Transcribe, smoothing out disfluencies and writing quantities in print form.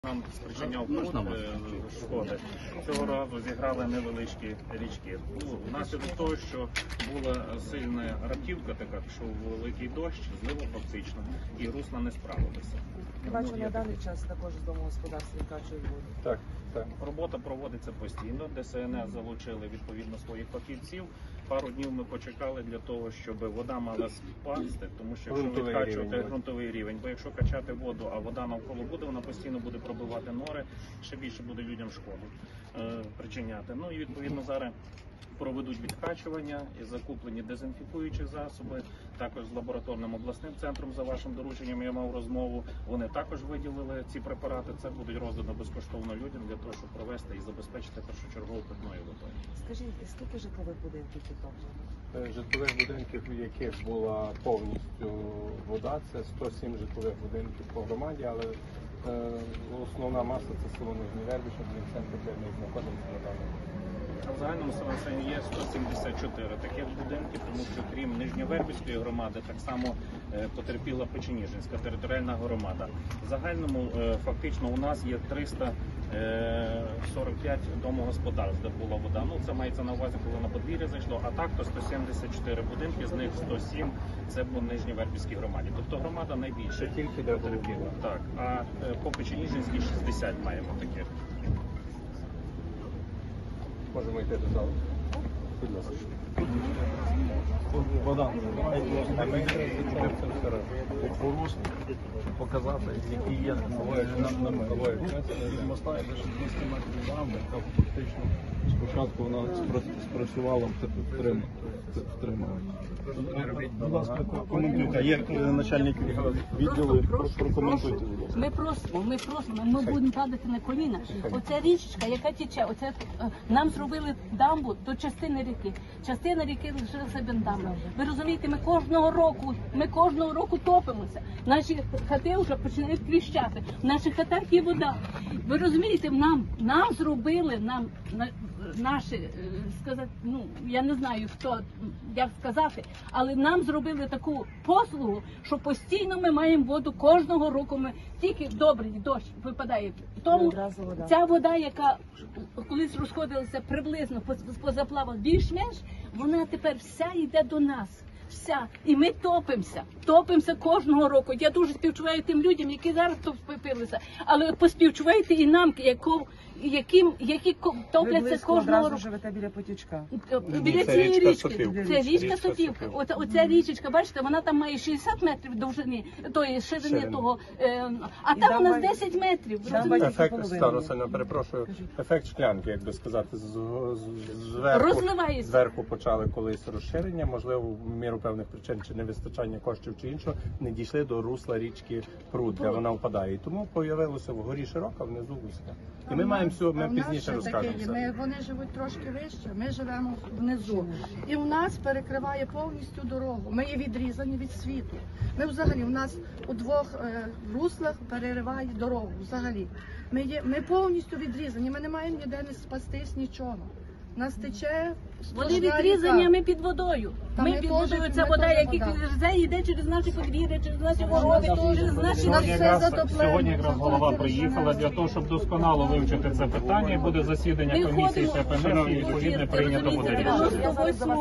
Нам спричиняв шкоди. Цього разу зіграли невеличкі річки. Внаслідок того, що була сильна раптівка, така пішов великий дощ, злило фактично, і русла не справилися. Я бачу, на даний час також з домогосподарства відкачують воду. Так. Робота проводиться постійно. ДСНС залучили відповідно своїх фахівців. Пару днів ми почекали для того, щоб вода мала спасти, тому що якщо відкачувати ґрунтовий рівень, бо якщо качати воду, а вода навколо буде, вона постійно буде пробивати нори, ще більше буде людям шкоду причиняти. Ну і відповідно зараз проведуть відкачування і закуплені дезінфікуючі засоби. Також з лабораторним обласним центром, за вашим дорученням, я мав розмову. Вони також виділили ці препарати. Це будуть роздано безкоштовно людям для того, щоб провести і забезпечити першочергову питною водою. Скажіть, скільки житлових будинків підтоплено? Житлових будинків, в яких була повністю вода, це 107 житлових будинків по громаді, але основна маса це село Нижній Вербіще, центр, де ми знаходимося на даному. В загальному населенні є 174 таких будинків, тому що крім Нижньовербівської громади, так само потерпіла Печеніжинська територіальна громада. В загальному фактично у нас є 345 домогосподарств, де була вода. Ну, це мається на увазі, коли на подвір'я зайшло, а так то 174 будинки, з них 107 це по Нижньовербівській громаді. Тобто громада найбільше тільки де потерпіла. Так, а по Печеніжинській 60 маємо таких. Можемо йти до залу. Будь ласка. Богдан, порушник, показати, які є моста, є лише 200 метрів дамби, яка фактично спочатку вона спрацювала втримала. Будь ласка, коментуйте. Є начальник відділу, прокоментуйте. Ми просимо, ми будемо падати на коліна. Оця річка, яка тече, нам зробили дамбу до частини ріки. Частина ріки лишилася без дамби. Ви розумієте, ми кожного року топимося. Наші хати вже починають тріщати. В наших хатах є вода. Ви розумієте, нам зробили, наші, сказати, я не знаю, як сказати, але нам зробили таку послугу, що постійно ми маємо воду кожного року. Тільки добрий дощ випадає. Тому ця вода, яка колись розходилася приблизно по заплавах більш-менш, вона тепер вся йде до нас. І ми топимося кожного року. Я дуже співчуваю тим людям, які зараз топилися, але поспівчувайте і нам, які топляться кожного року. Ви живете біля потічка? Біля цієї річки. Це річка Сопівка. Оця річечка, бачите, вона там має 60 метрів довжини, тої ширини того, а там у нас 10 метрів. Ефект, Старосина, перепрошую, ефект шклянки, як би сказати, зверху почали колись розширення, можливо, в міру певних причин, чи невистачання коштів, чи іншого, не дійшли до русла річки Прут, де вона впадає. І тому появилося вгорі широка, внизу вузька. І ми маємо все, ми пізніше розкажемо. Вони живуть трошки вище, ми живемо внизу. І в нас перекриває повністю дорогу. Ми є відрізані від світу. Ми взагалі, у нас у двох руслах перериває дорогу взагалі. Ми повністю відрізані, ми не маємо ніде не спастись, нічого. Нас тече. Вони відрізані, а ми під водою. Ми під водою. Ця вода, яка йде через наші подвір'я, через наші городи, через наші... Сьогодні якраз голова приїхала для того, щоб досконало вивчити це питання, і буде засідання комісії ШПНС, і відповідно прийнято буде рішення.